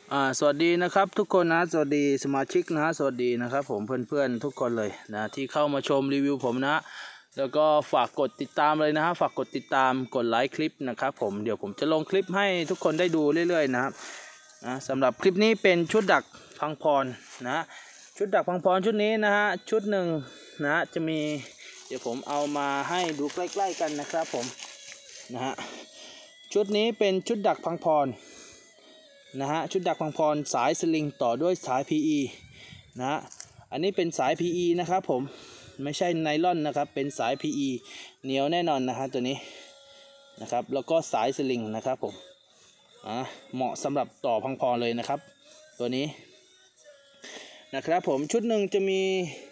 สวัสดีนะครับทุกคนนะสวัสดีสมาชิกนะสวัสดีนะครับผมเพื่อนๆทุกคนเลยนะที่เข้ามาชมรีวิวผมนะแล้วก็ฝากกดติดตามเลยนะฮะฝากกดติดตามกดไลค์คลิปนะครับผมเดี๋ยวผมจะลงคลิปให้ทุกคนได้ดูเรื่อยๆนะครับสำหรับคลิปนี้เป็นชุดดักพังพรนะชุดดักพังพรชุดนี้นะฮะชุดหนึ่งนะจะมีเดี๋ยวผมเอามาให้ดูใกล้ๆกันนะครับผมนะฮะชุดนี้เป็นชุดดักพังพรนะฮะชุดดักพังพรสายสลิงต่อด้วยสาย PE นะฮะอันนี้เป็นสาย PE นะครับผมไม่ใช่ไนลอนนะครับเป็นสาย PE เหนียวแน่นอนนะฮะตัวนี้นะครับแล้วก็สายสลิงนะครับผมเหมาะสำหรับต่อพังพรเลยนะครับตัวนี้นะครับผมชุดหนึ่งจะมี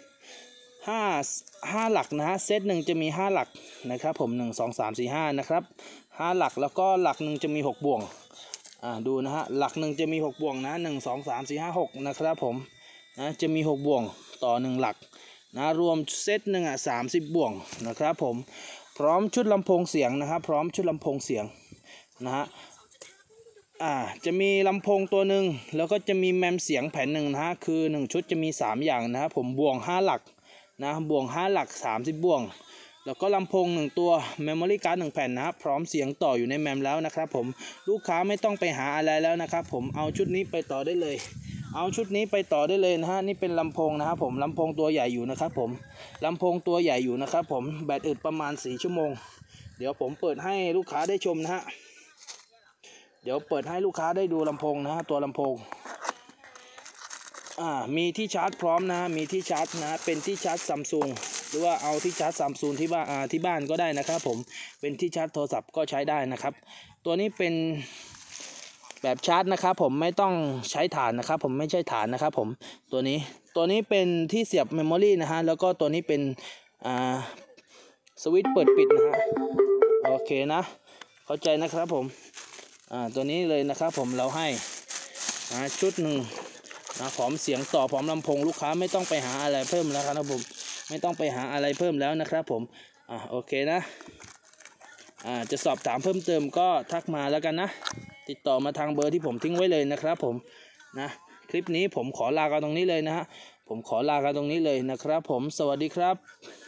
5หลักนะฮะเซตหนึ่งจะมี5หลักนะครับผม1 2 3 4 5นะครับ5หลักแล้วก็หลักหนึ่งจะมี6บ่วงดูนะฮะหลักหนึ่งจะมี6บ่วงนะ1 2 3 4 5 6นะครับผมนะจะมี6บ่วงต่อ1หลักนะรวมเซตหนึ่ง30บ่วงนะครับผมพร้อมชุดลำโพงเสียงนะครับพร้อมชุดลำโพงเสียงนะฮะจะมีลำโพงตัวหนึ่งแล้วก็จะมีแมมเสียงแผ่นหนึ่งนะฮะคือ1ชุดจะมี3อย่างนะครับผมบ่วง5หลักนะบ่วง5หลัก30บ่วงแล้วก็ลำโพง1ตัว Memory Card 1แผ่นนะครับพร้อมเสียงต่ออยู่ในแมมแล้วนะครับผมลูกค้าไม่ต้องไปหาอะไรแล้วนะครับผมเอาชุดนี้ไปต่อได้เลยเอาชุดนี้ไปต่อได้เลยนะฮะนี่เป็นลำโพงนะครับผมลำโพงตัวใหญ่อยู่นะครับผมลำโพงตัวใหญ่อยู่นะครับผมแบตอึดประมาณ4ชั่วโมงเดี๋ยวผมเปิดให้ลูกค้าได้ชมนะฮะเดี๋ยวเปิดให้ลูกค้าได้ดูลำโพงนะฮะตัวลำโพงมีที่ชาร์จพร้อมนะมีที่ชาร์จนะเป็นที่ชาร์จซัมซุงหรือว่าเอาที่ชาร์จซัมซุงที่บ้านก็ได้นะครับผมเป็นที่ชาร์จโทรศัพท์ก็ใช้ได้นะครับตัวนี้เป็นแบบชาร์จนะครับผมไม่ต้องใช้ฐานนะครับผมไม่ใช่ฐานนะครับผมตัวนี้เป็นที่เสียบเมมโมรี่นะฮะแล้วก็ตัวนี้เป็นสวิตช์เปิดปิดนะฮะโอเคนะเข้าใจนะครับผมตัวนี้เลยนะครับผมเราให้ชุดหนึ่งพร้อมเสียงต่อพร้อมลำโพงลูกค้าไม่ต้องไปหาอะไรเพิ่มแล้วครับผมไม่ต้องไปหาอะไรเพิ่มแล้วนะครับผมโอเคนะจะสอบถามเพิ่มเติมก็ทักมาแล้วกันนะติดต่อมาทางเบอร์ที่ผมทิ้งไว้เลยนะครับผมนะคลิปนี้ผมขอลากันตรงนี้เลยนะฮะผมขอลากันตรงนี้เลยนะครับผมสวัสดีครับ